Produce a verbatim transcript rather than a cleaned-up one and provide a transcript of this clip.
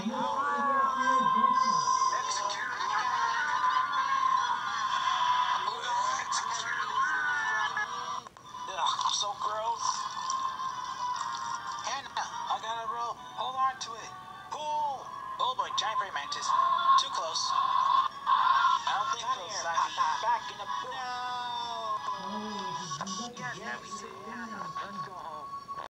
Ugh, so gross. Hannah, I got a rope. Hold on to it. Pull. Oh boy, giant praying mantis. Too close. I don't think so, Saki. Back in the book. No. Yes, everything. Let's go.